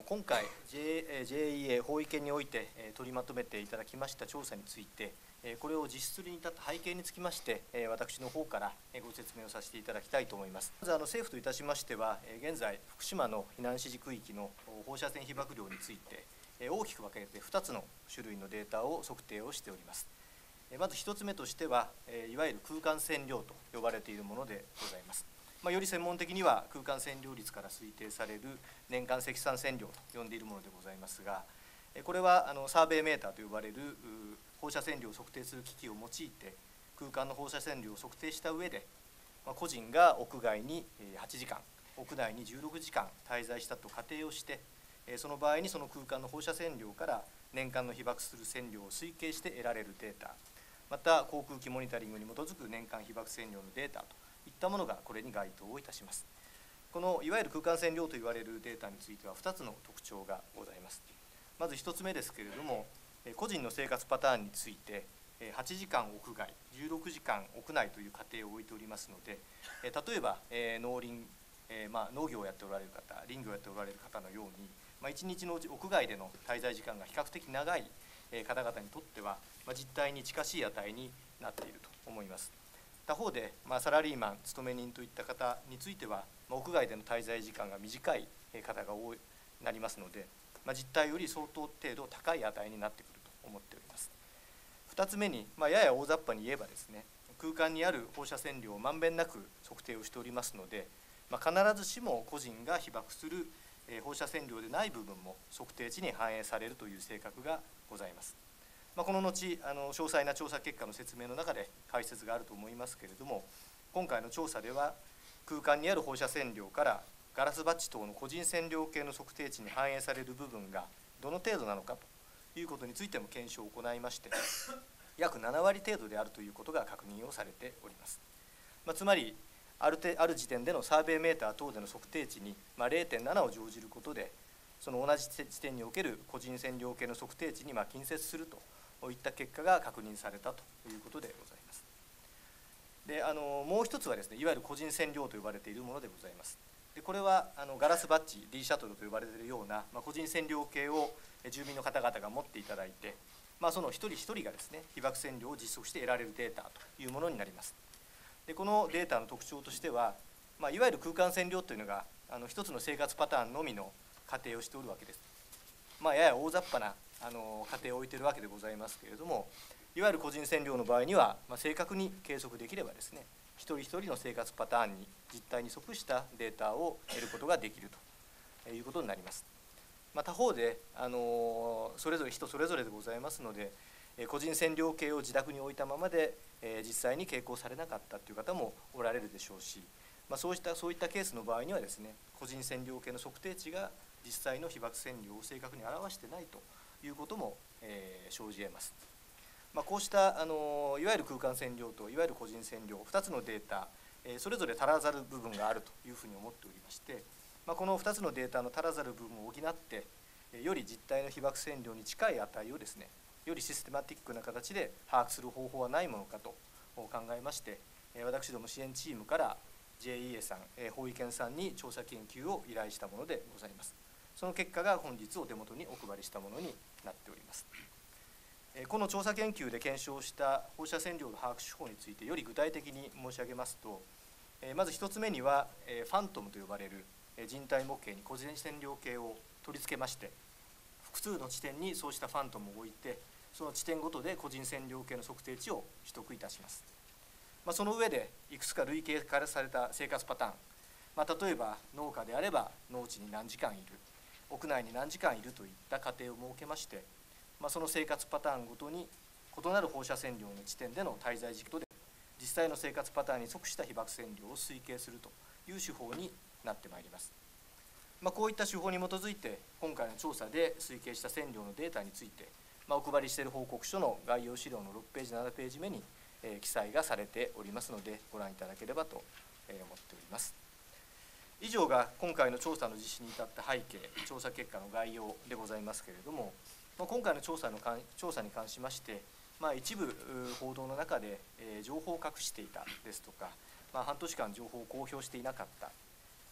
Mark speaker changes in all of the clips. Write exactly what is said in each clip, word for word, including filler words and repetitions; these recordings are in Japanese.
Speaker 1: 今回 ジェイイーエー 法医研において取りまとめていただきました調査について、これを実施するに至った背景につきまして、私の方からご説明をさせていただきたいと思います。まずあの政府といたしましては、現在、福島の避難指示区域の放射線被曝量について、大きく分けてふたつの種類のデータを測定をしております。まずひとつめとしては、いわゆる空間線量と呼ばれているものでございます。まあ、より専門的には空間線量率から推定される年間積算線量と呼んでいるものでございますが、これはあのサーベイメーターと呼ばれる放射線量を測定する機器を用いて空間の放射線量を測定した上で、まあ、個人が屋外にはちじかん、屋内にじゅうろくじかん滞在したと仮定をして、その場合にその空間の放射線量から年間の被曝する線量を推計して得られるデータ、また航空機モニタリングに基づく年間被曝線量のデータといったものがこれに該当をいたします。このいわゆる空間線量といわれるデータについてはふたつの特徴がございます。まずひとつめですけれども、個人の生活パターンについてはちじかん屋外、じゅうろくじかん屋内という仮定を置いておりますので、例えば農林、まあ、農業をやっておられる方、林業をやっておられる方のように、まあ、いちにちのうち屋外での滞在時間が比較的長い方々にとっては、まあ、実態に近しい値になっていると思います。他方で、まあ、サラリーマン、勤め人といった方については、まあ、屋外での滞在時間が短い方が多いなりますので、まあ、実態より相当程度高い値になってくると思っております。ふたつめに、まあ、やや大雑把に言えばですね、空間にある放射線量をまんべんなく測定をしておりますので、まあ、必ずしも個人が被曝する放射線量でない部分も測定値に反映されるという性格がございます。まあ、この後あの詳細な調査結果の説明の中で解説があると思いますけれども、今回の調査では空間にある放射線量からガラスバッジ等の個人線量計の測定値に反映される部分がどの程度なのかということについても検証を行いまして、約ななわり程度であるということが確認をされております。まあ、つまりあるてある時点でのサーベイメーター等での測定値に、まあ、れいてんなな を乗じることで、その同じ地点における個人線量計の測定値にまあ近接するとこういった結果が確認されたということでございます。であのもう一つはですね、いわゆる個人線量と呼ばれているものでございます。でこれはあのガラスバッジ D シャトルと呼ばれているような、まあ、個人線量計を住民の方々が持っていただいて、まあ、その一人一人がですね被曝線量を実測して得られるデータというものになります。でこのデータの特徴としては、まあ、いわゆる空間線量というのがあの一つの生活パターンのみの仮定をしておるわけです。まあ、やや大雑把なあの仮定を置いているわけでございますけれども、いわゆる個人線量の場合には、まあ、正確に計測できればですね、一人一人の生活パターンに実態に即したデータを得ることができるということになります。まあ、他方であのそれぞれ人それぞれでございますので、個人線量計を自宅に置いたままで実際に計行されなかったという方もおられるでしょうし、まあ、そうしたそういったケースの場合にはですね、個人線量計の測定値が実際の被曝線量を正確に表してないということも、えー、生じ得ます。まあ、こうしたあのいわゆる空間線量といわゆる個人線量ふたつのデータ、えー、それぞれ足らざる部分があるというふうに思っておりまして、まあ、このふたつのデータの足らざる部分を補って、えー、より実態の被曝線量に近い値をですね、よりシステマティックな形で把握する方法はないものかと考えまして、えー、私ども支援チームから ジェイイーエー さん、えー、法医研さんに調査研究を依頼したものでございます。その結果が本日お手元にお配りしたものになっております。この調査研究で検証した放射線量の把握手法についてより具体的に申し上げますと、まず一つ目にはファントムと呼ばれる人体模型に個人線量計を取り付けまして、複数の地点にそうしたファントムを置いて、その地点ごとで個人線量計の測定値を取得いたします。まあ、その上でいくつか類型化された生活パターン、まあ、例えば農家であれば農地に何時間いる、屋内に何時間いるといった仮定を設けまして、まあ、その生活パターンごとに異なる放射線量の地点での滞在時期で実際の生活パターンに即した被曝線量を推計するという手法になってまいります。まあ、こういった手法に基づいて今回の調査で推計した線量のデータについて、まあ、お配りしている報告書の概要資料のろくページななページ目に、えー、記載がされておりますのでご覧いただければと思っております。以上が今回の調査の実施に至った背景、調査結果の概要でございますけれども、今回の調査のかん調査に関しまして、まあ、一部報道の中で、えー、情報を隠していたですとか、まあ、半年間情報を公表していなかった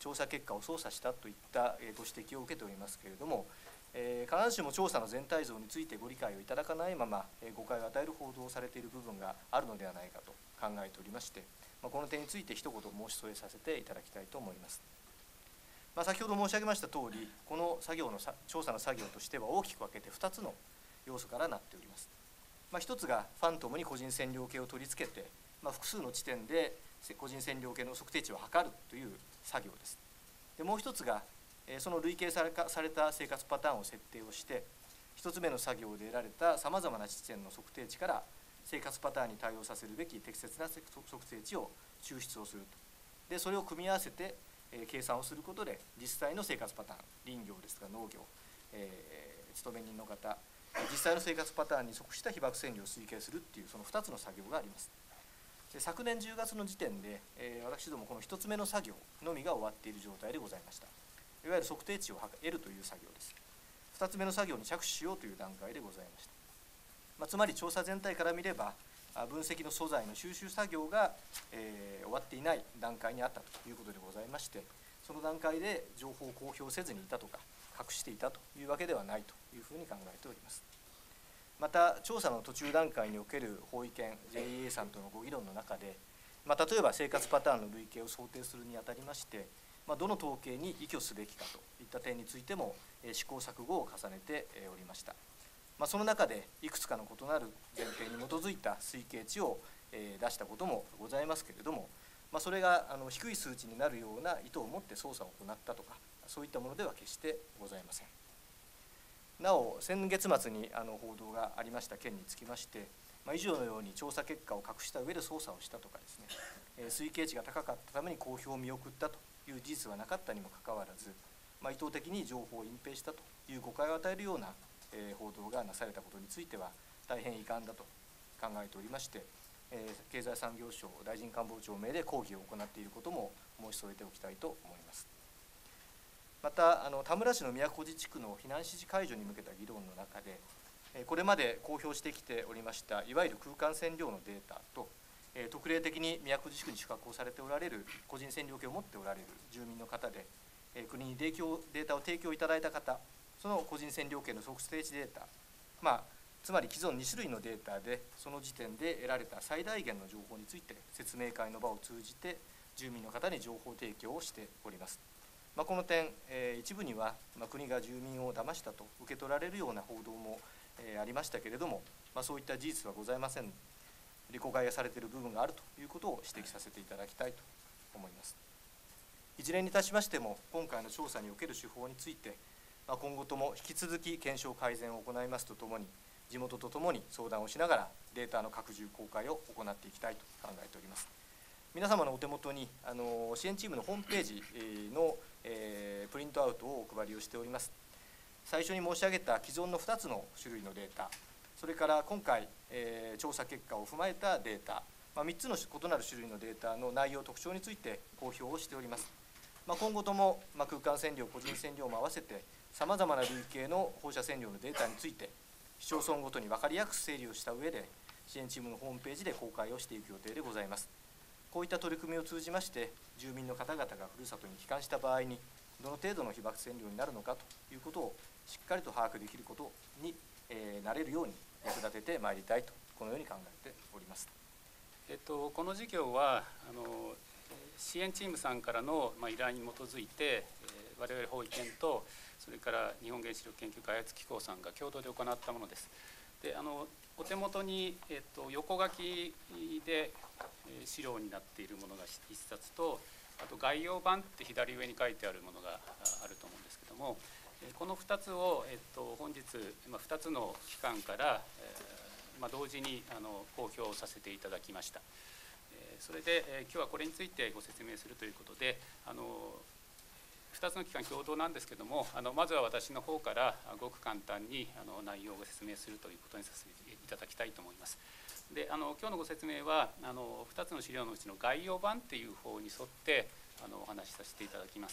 Speaker 1: 調査結果を操作したといったご指摘を受けておりますけれども、必ずしも調査の全体像についてご理解をいただかないまま誤解を与える報道をされている部分があるのではないかと考えておりまして、この点について一言申し添えさせていただきたいと思います。まあ、先ほど申し上げましたとおり、この作業の調査の作業としては大きく分けてふたつの要素からなっております。まあ、ひとつがファントムに個人線量計を取り付けて、まあ、複数の地点で個人線量計の測定値を測るという作業です。でもう一つが、その累計された生活パターンを設定をして、ひとつめの作業で得られたさまざまな地点の測定値から生活パターンに対応させるべき適切な測定値を抽出をすると。で、それを組み合わせて計算をすることで、実際の生活パターン、林業ですとか農業、えー、勤め人の方、実際の生活パターンに即した被曝線量を推計するっていう、そのふたつの作業があります。で、昨年じゅうがつの時点で、えー、私どもこのひとつめの作業のみが終わっている状態でございました。いわゆる測定値を得るという作業です。ふたつめの作業に着手しようという段階でございました。まあ、つまり調査全体から見れば、分析の素材の収集作業が、えー、終わっていない段階にあったということでございまして、その段階で情報を公表せずにいたとか、隠していたというわけではないというふうに考えております。また、調査の途中段階における法医研 ジェイイーエー さんとのご議論の中で、まあ、例えば生活パターンの累計を想定するにあたりまして、まあ、どの統計に依拠すべきかといった点についても、えー、試行錯誤を重ねておりました。まあ、その中でいくつかの異なる前提に基づいた推計値を、えー、出したこともございますけれども、まあ、それがあの低い数値になるような意図を持って操作を行ったとか、そういったものでは決してございません。なお、先月末にあの報道がありました件につきまして、まあ、以上のように調査結果を隠した上で操作をしたとかですね、えー、推計値が高かったために公表を見送ったという事実はなかったにもかかわらず、まあ、意図的に情報を隠蔽したという誤解を与えるような、えー、報道がなされたことについては大変遺憾だと考えておりまして、えー、経済産業省大臣官房長名で抗議を行っていることも申し添えておきたいと思います。また、あの田村市の宮古寺地区の避難指示解除に向けた議論の中で、これまで公表してきておりましたいわゆる空間線量のデータと、特例的に宮古寺地区に宿泊をされておられる個人線量計を持っておられる住民の方で、国に提供データを提供いただいた方、その個人線量計の測定値データ、まあ、つまり既存に種類のデータでその時点で得られた最大限の情報について説明会の場を通じて住民の方に情報提供をしております。まあ、この点、えー、一部には、まあ、国が住民を騙したと受け取られるような報道も、えー、ありましたけれども、まあ、そういった事実はございません。理誤解されている部分があるということを指摘させていただきたいと思います。いずれにいたしましても、今回の調査における手法について、まあ、今後とも引き続き検証改善を行いますとともに、地元とともに相談をしながらデータの拡充公開を行っていきたいと考えております。皆様のお手元にあの支援チームのホームページの、えー、プリントアウトをお配りをしております。最初に申し上げた既存のふたつの種類のデータ、それから今回、えー、調査結果を踏まえたデータ、まあ、みっつの異なる種類のデータの内容、特徴について公表をしております。まあ、今後とも、まあ、空間線量、個人線量も合わせて、さまざまな類型の放射線量のデータについて、市町村ごとに分かりやすく整理をした上で、支援チームのホームページで公開をしていく予定でございます。こういった取り組みを通じまして、住民の方々がふるさとに帰還した場合に、どの程度の被曝線量になるのかということをしっかりと把握できることに、えー、なれるように役立ててまいりたいと、このように考えております。
Speaker 2: えっと、この事業はあの支援チームさんからの、まあ、依頼に基づいて、えー、我々法医研とそれから日本原子力研究開発機構さんが共同で行ったものです。であのお手元に、えっと、横書きで資料になっているものが一冊と、あと概要版って左上に書いてあるものがあると思うんですけども、このふたつを、えっと、本日ふたつの機関から、えーまあ、同時にあの公表させていただきました。それで、えー、今日はこれについてご説明するということで、あのふたつの機関共同なんですけども、あのまずは私の方からごく簡単にあの内容をご説明するということにさせていただきたいと思います。であの今日のご説明はあのふたつの資料のうちの概要版という方に沿ってあのお話しさせていただきます。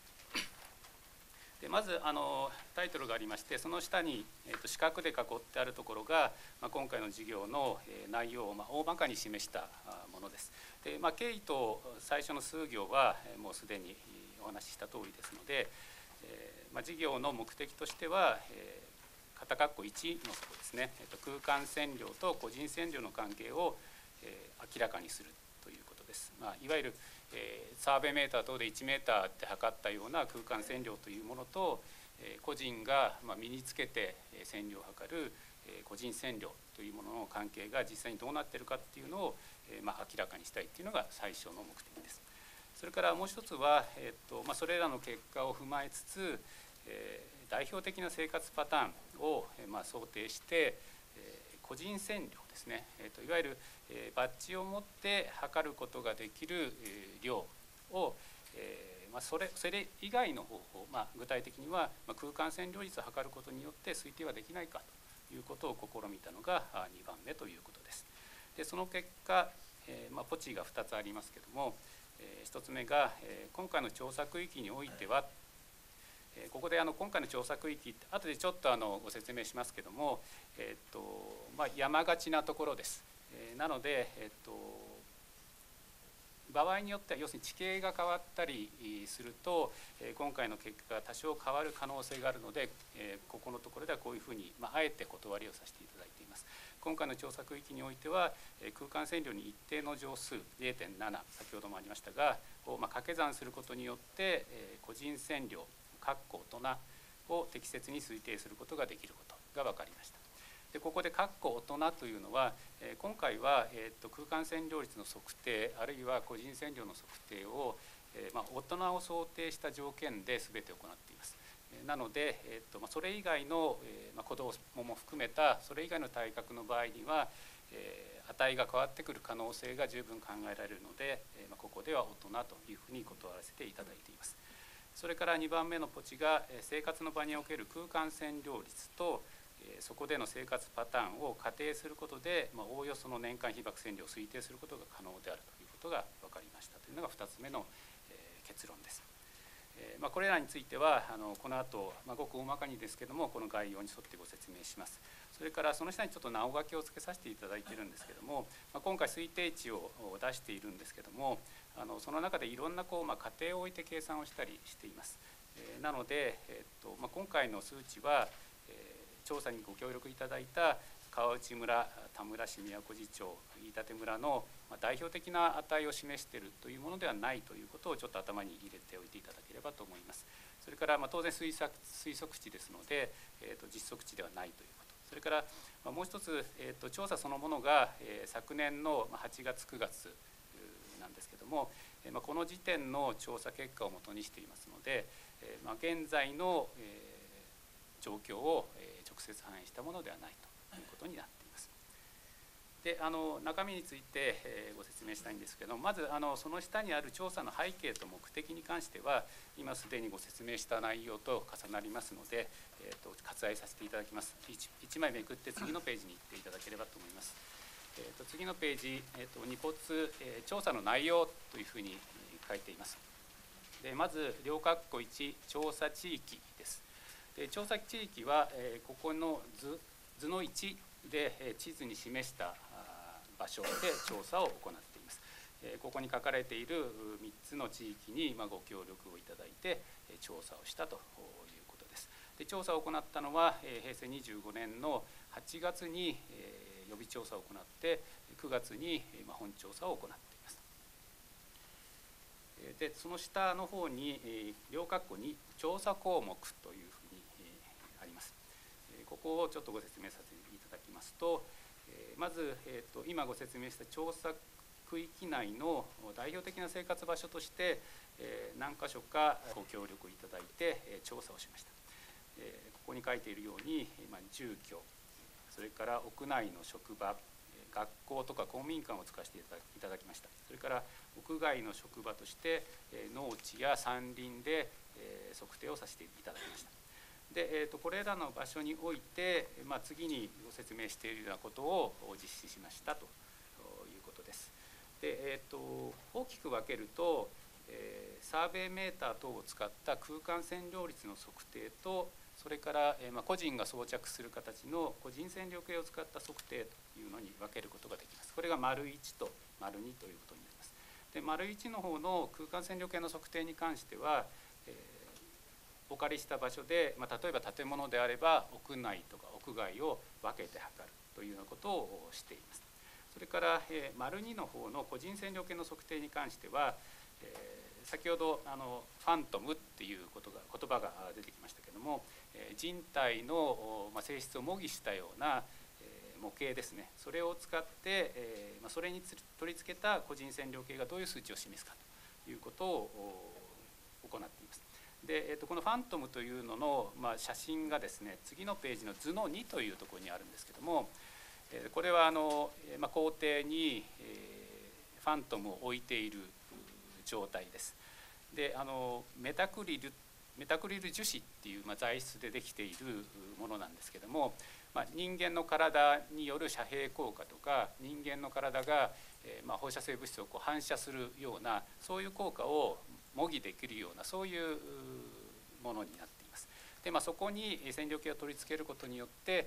Speaker 2: でまずあのタイトルがありまして、その下に、えー、と四角で囲ってあるところが、まあ、今回の授業の、えー、内容を、まあ、大まかに示したものです。で、まあ、経緯と最初の数行は、えー、もうすでにお話しした通りですので、えーまあ、事業の目的としては、えー、肩括弧いちのところですね、えー、と空間線量と個人線量の関係を、えー、明らかにするということです。まあ、いわゆる、えー、サーベイメーター等でいちメーターって測ったような空間線量というものと、えー、個人が、まあ、身につけて線量を測る、えー、個人線量というものの関係が実際にどうなっているかっていうのを、えーまあ、明らかにしたいっていうのが最初の目的です。それからもう一つは、えーとまあ、それらの結果を踏まえつつ、えー、代表的な生活パターンを、えーまあ、想定して、えー、個人線量ですね、えーといわゆる、えー、バッジを持って測ることができる、えー、量を、えーまあ、それ、それ以外の方法、まあ、具体的には、まあ、空間線量率を測ることによって推定はできないかということを試みたのがにばんめということです。でその結果、えーまあ、ポチがふたつありますけども、ひとつめが今回の調査区域においては、ここであの今回の調査区域後でちょっとあのご説明しますけども、えっとまあ、山がちなところです。なので、えっと、場合によっては要するに地形が変わったりすると今回の結果が多少変わる可能性があるので、ここのところではこういうふうに、まあ、あえて断りをさせていただいています。今回の調査区域においては空間線量に一定の乗数 ゼロてんなな 先ほどもありましたがをまあ掛け算することによって個人線量括弧大人を適切に推定することができることが分かりました。でここで括弧大人というのは今回は、えー、と空間線量率の測定あるいは個人線量の測定を、えーまあ、大人を想定した条件で全て行っています。なので、えーとまあ、それ以外の、えーまあ、子どもも含めたそれ以外の体格の場合には、えー、値が変わってくる可能性が十分考えられるので、えーまあ、ここでは大人というふうに断らせていただいています。それからにばんめのポチが生活の場における空間線量率とそこでの生活パターンを仮定することで、まあ、おおよその年間被曝線量を推定することが可能であるということが分かりましたというのがふたつめの、えー、結論です。えーまあ、これらについてはあのこの後、まあ、ごく大まかにですけどもこの概要に沿ってご説明します。それからその下にちょっと直書きをつけさせていただいているんですけども、まあ、今回推定値を出しているんですけどもあのその中でいろんなこう、まあ、仮定を置いて計算をしたりしています。えー、なので、えーとまあ、今回の数値は、えー、調査にご協力いただいた川内村、田村市、宮古寺町、飯舘村の代表的な値を示しているというものではないということをちょっと頭に入れておいていただければと思います。それからまあ当然推測、推測値ですので、えー、と実測値ではないということ。それからもう一つ、えー、と調査そのものが、えー、昨年のはちがつくがつなんですけども、えーまあ、この時点の調査結果をもとにしていますので、えーまあ、現在の、えー、状況を、えー、直接反映したものではないということになっています。であの中身について、えー、ご説明したいんですけどまずあのその下にある調査の背景と目的に関しては今すでにご説明した内容と重なりますので、えー、と割愛させていただきます。 1, いちまいめくって次のページに行っていただければと思います。えー、と次のページ、えー、とに骨、えー、調査の内容というふうに書いています。でまず両括弧いち調査地域です。で調査地域は、えー、ここの 図, 図のいちで、えー、地図に示した場所で調査を行っています。ここに書かれているみっつの地域にご協力をいただいて調査をしたということです。で調査を行ったのはへいせいにじゅうごねんのはちがつに予備調査を行ってくがつに本調査を行っています。でその下の方に両括弧に調査項目というふうにあります。ここをちょっとご説明させていただきますと、まず、えー、と今ご説明した調査区域内の代表的な生活場所として、えー、何か所かご協力いただいて、えー、調査をしました。えー、ここに書いているように、まあ、住居、それから屋内の職場、学校とか公民館を使わせていただきました。それから屋外の職場として、えー、農地や山林で、えー、測定をさせていただきました。でえー、とこれらの場所において、まあ、次にご説明しているようなことを実施しましたということです。で、えー、と大きく分けると、えー、サーベイメーター等を使った空間線量率の測定とそれから、えーまあ、個人が装着する形の個人線量計を使った測定というのに分けることができます。これが丸いちと丸にということになります。 で丸いちの方の空間線量計の測定に関しては、えー、お借りした場所で、まあ、例えば建物であれば屋内とか屋外を分けて測るというようなことをしています。それから、えー、丸にの方の個人線量計の測定に関しては、えー、先ほどあのファントムっていうことが言葉が出てきましたけども、えー、人体の、まあ、性質を模擬したような模型ですね、それを使って、えーまあ、それに取り付けた個人線量計がどういう数値を示すかということを行っています。で、えー、とこのファントムというのの、まあ、写真がですね、次のページの図のにというところにあるんですけども、えー、これはあの、まあ、校庭に、えー、ファントムを置いている状態です。で、あのメタクリルメタクリル樹脂っていう、まあ、材質でできているものなんですけども、まあ、人間の体による遮蔽効果とか人間の体が、えーまあ、放射性物質をこう反射するようなそういう効果を模擬できるようなそういうものになっています。で、まあ、そこに線量計を取り付けることによって、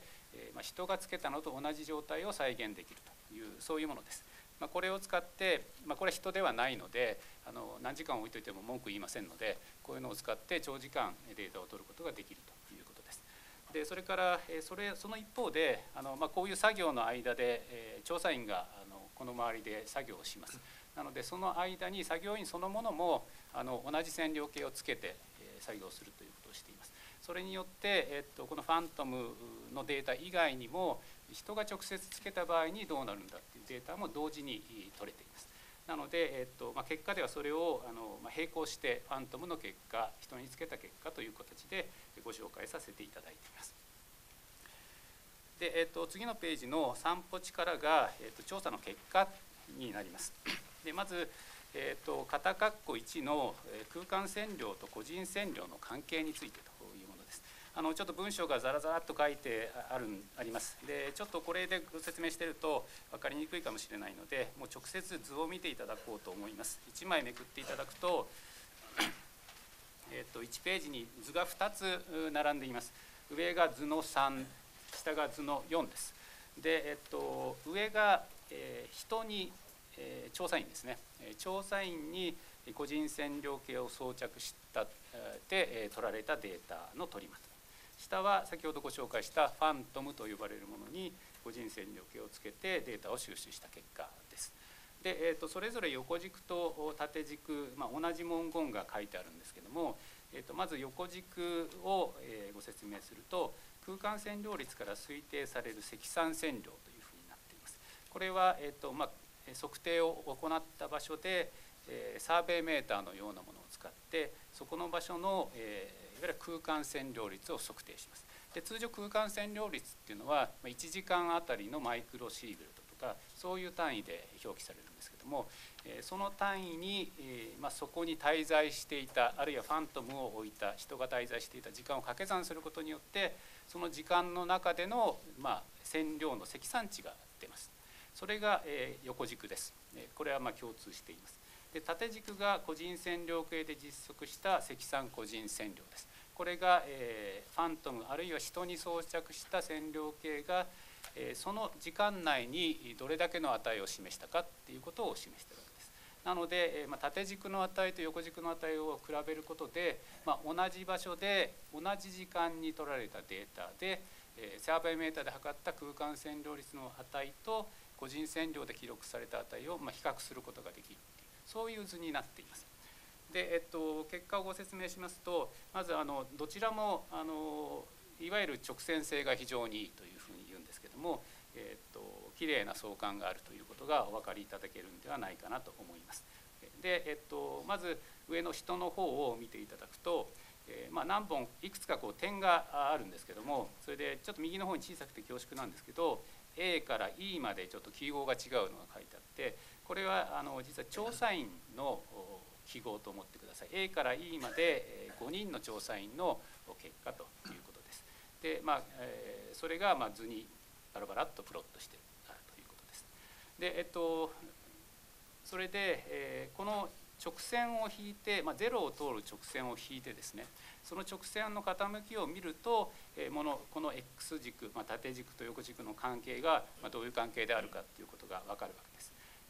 Speaker 2: えーまあ、人がつけたのと同じ状態を再現できるというそういうものです。まあ、これを使って、まあ、これは人ではないのであの何時間置いといても文句言いませんので、こういうのを使って長時間データを取ることができるということです。でそれからそれその一方であの、まあ、こういう作業の間で、えー、調査員があのこの周りで作業をします。なのでその間に作業員そのものもあの同じ線量計をつけて、えー、作業するということをしています。それによって、えっと、このファントムのデータ以外にも人が直接つけた場合にどうなるんだっていうデータも同時に取れています。なので、えっとまあ、結果ではそれをあの、まあ、並行してファントムの結果、人につけた結果という形でご紹介させていただいています。で、えっと、次のページの散歩力が、えっと、調査の結果になります。でまず、えっと、型括弧いちの空間線量と個人線量の関係についてというものです。あのちょっと文章がザラザラっと書いてあるあります。でちょっとこれでご説明していると分かりにくいかもしれないので、もう直接図を見ていただこうと思います。いちまいめくっていただくと、えっといちページに図がふたつ並んでいます。上が図のさん、下が図のよんです。で、えっと、上が、えー、人に、えー、調査員ですね。調査員に個人線量計を装着したで取られたデータの取りまとめ。下は先ほどご紹介したファントムと呼ばれるものに個人線量計をつけてデータを収集した結果です。で、えー、とそれぞれ横軸と縦軸、まあ、同じ文言が書いてあるんですけども、えー、とまず横軸を、えー、ご説明すると、空間線量率から推定される積算線量というふうになっています。これは、えーとまあ、測定を行った場所で、えー、サーベイメーターのようなものを使ってそこの場所の、えーいわゆる空間線量率を測定します。で通常空間線量率っていうのはいちじかんあたりのマイクロシーベルトとかそういう単位で表記されるんですけども、その単位に、まあ、そこに滞在していたあるいはファントムを置いた人が滞在していた時間を掛け算することによってその時間の中での、まあ、線量の積算値が出ます。それが、えー、横軸です。これはまあ共通しています。で縦軸が個人線量計で実測した積算個人線量です。これが、えー、ファントムあるいは人に装着した線量計が、えー、その時間内にどれだけの値を示したかっていうことを示しているわけです。なので、えーまあ、縦軸の値と横軸の値を比べることで、まあ、同じ場所で同じ時間に取られたデータで、えー、サーベイメーターで測った空間線量率の値と個人線量で記録された値を、まあ、比較することができるっていうそういう図になっています。で、えっと、結果をご説明しますと、まずあのどちらもあのいわゆる直線性が非常にいいというふうに言うんですけども、えっと、きれいな相関があるということがお分かりいただけるんではないかなと思います。で、えっと、まず上の人の方を見ていただくと、えーまあ、何本いくつかこう点があるんですけども、それでちょっと右の方に小さくて恐縮なんですけど A から E までちょっと記号が違うのが書いてあって、これはあの実は調査員の記号と思ってください。 A から E までごにんの調査員の結果ということです。で、まあえー、それがまあ図にバラバラっとプロットしてあるということです。で、えっと、それで、えー、この直線を引いて、まあ、ゼロを通る直線を引いてですね、その直線の傾きを見ると、えー、ものこの X 軸、まあ、縦軸と横軸の関係が、まあ、どういう関係であるかということが分かるわけです。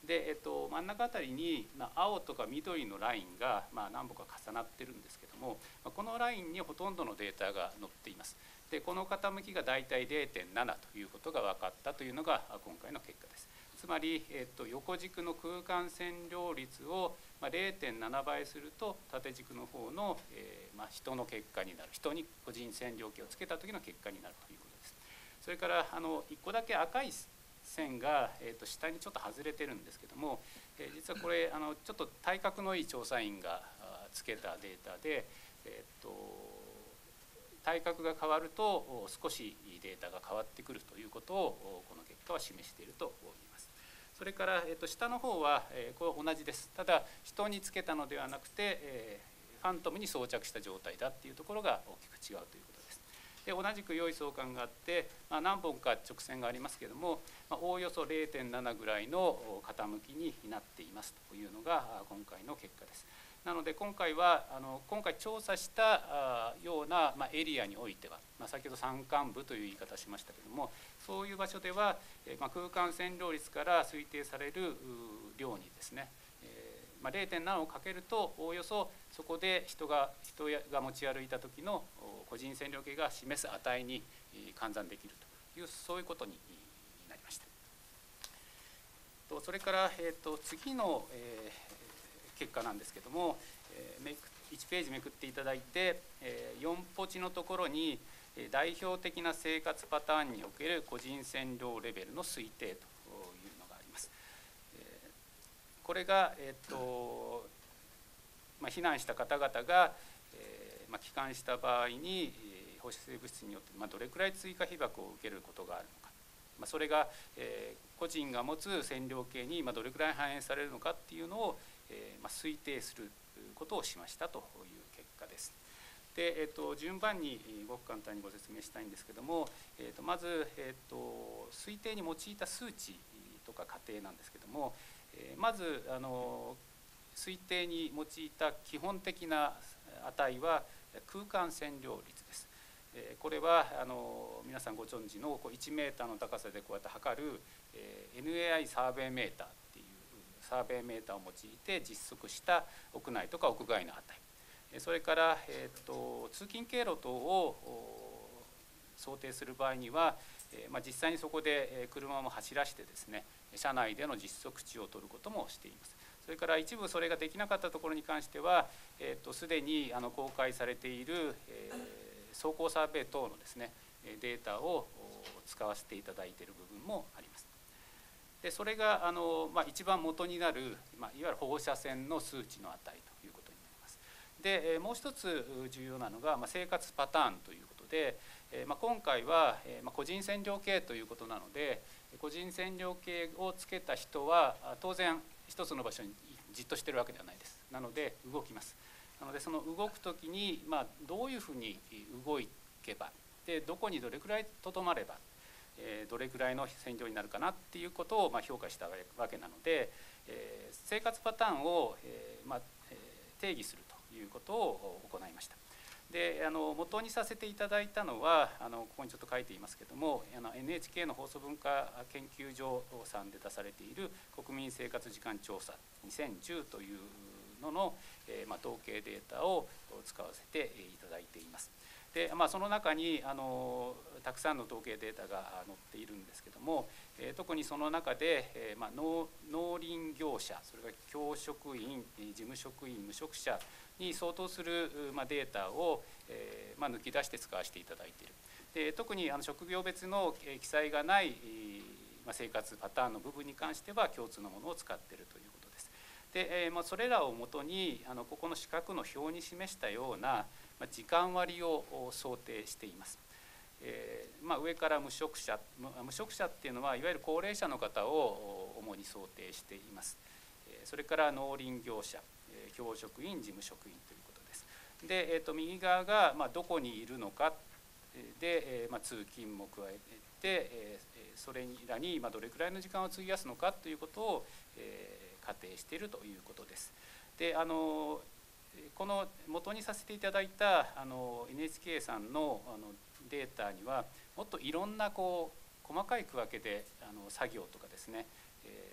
Speaker 2: で、えっと、真ん中あたりに、まあ、青とか緑のラインが、まあ、何本か重なってるんですけども、このラインにほとんどのデータが載っています。でこの傾きがだいたい れいてんなな ということが分かったというのが今回の結果です。つまり、えっと、横軸の空間線量率を れいてんなな 倍すると縦軸の方の、えーまあ、人の結果になる、人に個人線量計をつけた時の結果になるということです。それからあのいっこだけ赤い線が、えー、と下にちょっと外れてるんですけども、えー、実はこれあのちょっと体格のいい調査員がつけたデータで、えー、と体格が変わると少しデータが変わってくるということをこの結果は示していると思います。それから、えー、と下の方は、えー、これ同じです。ただ人につけたのではなくて、えー、ファントムに装着した状態だっていうところが大きく違うということです。で同じく良い相関があって、まあ、何本か直線がありますけれども、まあ、おおよそ れいてんなな ぐらいの傾きになっていますというのが今回の結果です。なので今回はあの今回調査したような、まあ、エリアにおいては、まあ、先ほど山間部という言い方しましたけれども、そういう場所では、まあ、空間線量率から推定される量にですね、まあ、れいてんなな をかけるとおおよそそこで人が人が持ち歩いた時の個人線量計が示す値に換算できるというそういうことになりました。それから、えー、と次の、えー、結果なんですけども、えー、いちページめくっていただいて、えー、よんポチのところに代表的な生活パターンにおける個人線量レベルの推定というのがあります。これが、えーとまあ、避難した方々が、えーまあ、帰還した場合に放射性物質によって、まあ、どれくらい追加被曝を受けることがあるのか、まあ、それが、えー、個人が持つ線量計に、まあ、どれくらい反映されるのかっていうのを、えーまあ、推定することをしましたという結果です。で、えー、と順番にごく簡単にご説明したいんですけども、えー、とまず、えー、と推定に用いた数値とか仮定なんですけども、まずあの推定に用いた基本的な値は空間線量率です。これはあの皆さんご存知のいちメーターの高さでこうやって測る エヌエーアイ サーベイメーターっていうサーベイメーターを用いて実測した屋内とか屋外の値、それから、えー、と通勤経路等を想定する場合には、まあ、実際にそこで車も走らせてですね、車内での実測値を取ることもしています。それから一部それができなかったところに関しては、えー、とすでにあの公開されている、えー、走行サーベイ等のですねデータを使わせていただいている部分もあります。でそれがあの、まあ、一番元になる、まあ、いわゆる放射線の数値の値ということになります。でもう一つ重要なのが、まあ、生活パターンということで、えーまあ、今回は、えーまあ、個人線量計ということなので、個人線量計をつけた人は当然一つの場所にじっとしてるわけではないです。なので動きます。なのでその動く時に、まあ、どういうふうに動けばでどこにどれくらいとどまれば、えー、どれくらいの線量になるかなっていうことを、まあ、評価したわけなので、えー、生活パターンを、えーまあ、定義するということを行いました。であの元にさせていただいたのはあのここにちょっと書いていますけども、あの エヌエイチケー の放送文化研究所さんで出されている国民生活時間調査にせんじゅうというのの、えーまあ、統計データを使わせていただいています。でまあ、その中にあのたくさんの統計データが載っているんですけども、えー、特にその中で、えーまあ、農, 農林業者、それから教職員、事務職員、無職者に相当する、まあ、データを、えーまあ、抜き出して使わせていただいている。で特にあの職業別の記載がない、まあ、生活パターンの部分に関しては共通のものを使っているということです。で、えーまあ、それらをもとにあのここの四角の表に示したような時間割を想定しています。えーまあ、上から無職者、無職者っていうのはいわゆる高齢者の方を主に想定しています。それから農林業者、教職員、事務職員ということです。で、えー、と右側がまあどこにいるのかで、まあ、通勤も加えて、それらにどれくらいの時間を費やすのかということを仮定しているということです。であのこの元にさせていただいたあの エヌエイチケー さんのあのデータにはもっといろんなこう細かい区分けであの作業とかですね、え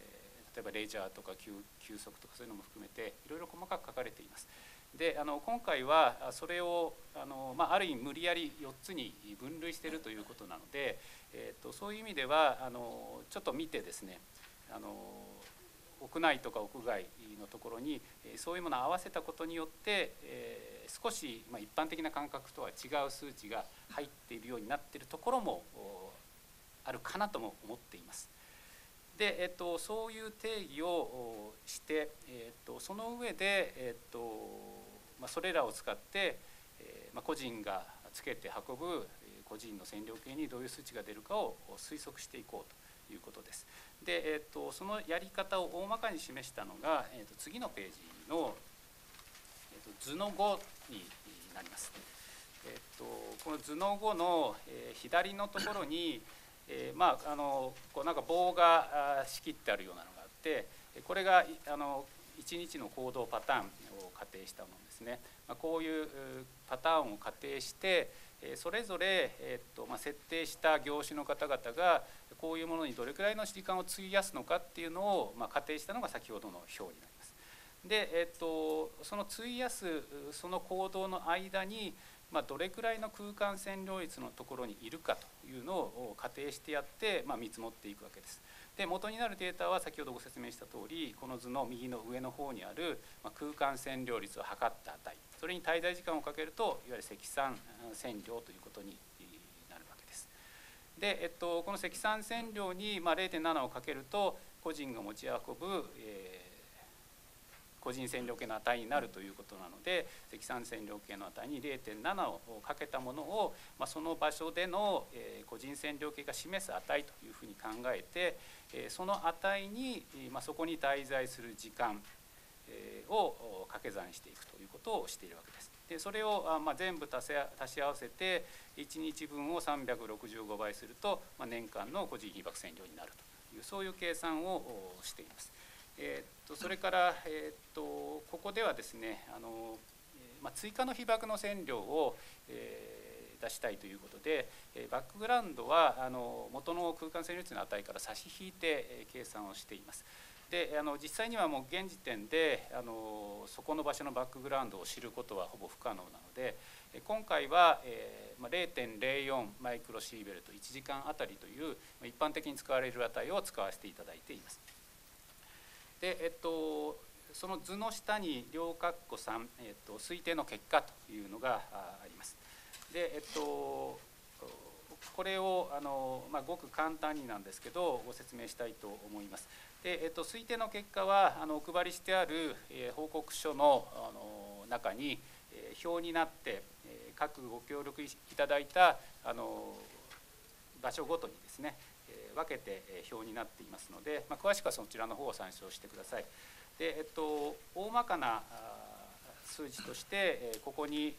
Speaker 2: 例えばレジャーとか休息とかそういうのも含めていろいろ細かく書かれています。であの今回はそれをあの、まあ、ある意味無理やりよっつに分類しているということなので、えー、とそういう意味ではあのちょっと見てですね、あの屋内とか屋外のところにそういうものを合わせたことによって、えー、少し、まあ、一般的な感覚とは違う数値が入っているようになっているところもあるかなとも思っています。でえっと、そういう定義をして、えっと、その上で、えっとまあ、それらを使って、えーまあ、個人がつけて運ぶ個人の線量計にどういう数値が出るかを推測していこうということです。で、えっと、そのやり方を大まかに示したのが、えっと、次のページの、えっと、図のごになります。えっと、この図のごの、えー、左のところにえー、まああのこうなんか棒が仕切ってあるようなのがあって、これがあのいちにちの行動パターンを仮定したものですね。まあ、こういうパターンを仮定してそれぞれ、えーとまあ、設定した業種の方々がこういうものにどれくらいの時間を費やすのかっていうのを、まあ、仮定したのが先ほどの表になります。で、えーとその費やすその行動の間にまあ、どれくらいの空間線量率のところにいるかというのを仮定してやって、まあ、見積もっていくわけです。で元になるデータは先ほどご説明した通りこの図の右の上の方にある空間線量率を測った値、それに滞在時間をかけるといわゆる積算線量ということになるわけです。で、えっと、この積算線量に、まあ、れいてんなな をかけると個人が持ち運ぶ、えー個人線量計の値になるということなので、積算線量計の値に れいてんなな をかけたものを、まあ、その場所での、えー、個人線量計が示す値というふうに考えて、えー、その値に、まあ、そこに滞在する時間、えー、を掛け算していくということをしているわけです。でそれを、まあ、全部足せ足し合わせていちにちぶんをさんびゃくろくじゅうごばいすると、まあ、年間の個人被曝線量になるというそういう計算をしています。えー、とそれから、えー、とここではですねあの、まあ、追加の被曝の線量を、えー、出したいということでバックグラウンドはあの元の空間線量率の値から差し引いて計算をしています。であの実際にはもう現時点であのそこの場所のバックグラウンドを知ることはほぼ不可能なので今回は、えーまあ、れいてんれいよん マイクロシーベルトいちじかんあたりという一般的に使われる値を使わせていただいています。でえっと、その図の下に両括弧さん、えっと、推定の結果というのがあります。で、えっと、これをあの、まあ、ごく簡単になんですけどご説明したいと思います。で、えっと、推定の結果はあのお配りしてある、えー、報告書のあの中に、えー、表になって、えー、各ご協力いただいたあの場所ごとにですね分けて表になっていますので、まあ、詳しくはそちらの方を参照してください。で、えっと、大まかな数字としてここに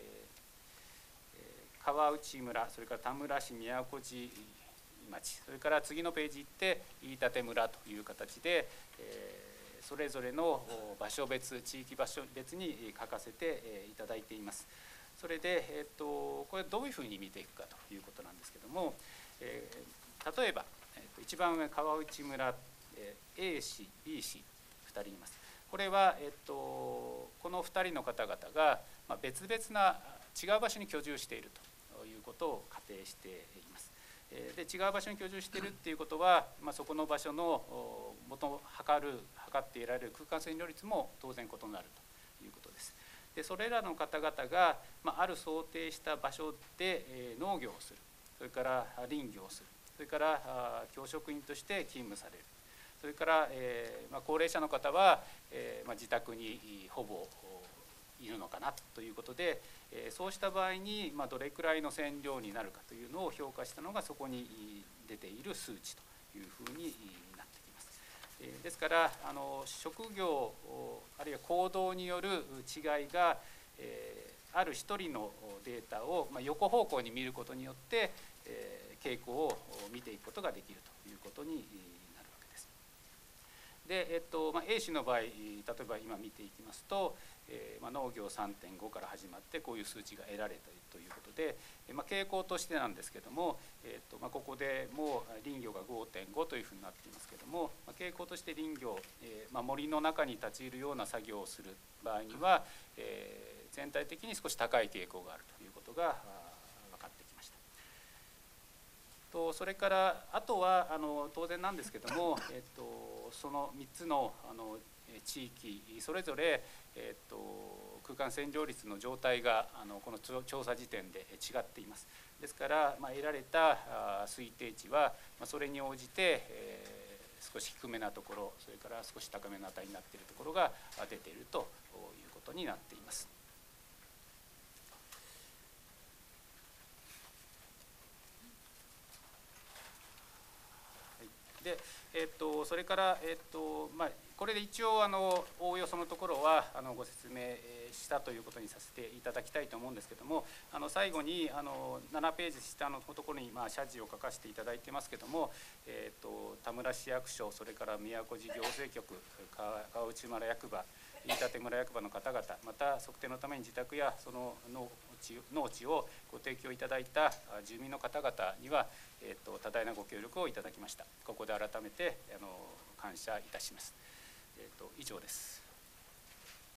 Speaker 2: 川内村、それから田村市、宮古寺町、それから次のページ行って飯舘村という形でそれぞれの場所別、地域場所別に書かせていただいています。それで、えっと、これどういうふうに見ていくかということなんですけども、えー、例えば一番上川内村 A 市 B 市ふたりいます。これは、えっと、このふたりの方々が別々な違う場所に居住しているということを仮定しています。で違う場所に居住しているっていうことは、まあ、そこの場所の元を測る測っていられる空間線量率も当然異なるということです。でそれらの方々が、まあ、ある想定した場所で、えー、農業をする、それから林業をする、それから教職員として勤務される、それから、えーまあ、高齢者の方は、えーまあ、自宅にほぼいるのかなということで、えー、そうした場合に、まあ、どれくらいの線量になるかというのを評価したのがそこに出ている数値というふうになってきます。えー、ですからあの職業あるいは行動による違いが、えー、ある一人のデータを、まあ、横方向に見ることによって、えー傾向を見ていくことができるということになるわけです。で、えっとまあ、A 市の場合、例えば今見ていきますと、えーまあ、農業 さんてんご から始まってこういう数値が得られたということで、まあ、傾向としてなんですけども、えーとまあ、ここでも林業が ごてんご というふうになっていますけども、まあ、傾向として林業、えーまあ、森の中に立ち入るような作業をする場合には、えー、全体的に少し高い傾向があるということが分かってきました。とそれからあとはあの当然なんですけども、えー、とそのみっつのあの地域それぞれ、えー、と空間占領率の状態があのこの調査時点で違っています。ですから、まあ、得られた推定値は、まあ、それに応じて、えー、少し低めなところ、それから少し高めな値になっているところが出ているということになっています。でえー、とそれから、えーとまあ、これで一応あのおおよそのところはあのご説明したということにさせていただきたいと思うんですけども、あの最後にあのななページ下のところに、まあ、謝辞を書かせていただいてますけども、えー、と田村市役所、それから宮古寺行政局、川内村役場、飯舘村役場の方々、また測定のために自宅やその農地、農地をご提供いただいた住民の方々には、えー、と多大なご協力をいただきました。ここで改めてあの感謝いたします。えー、と以上です。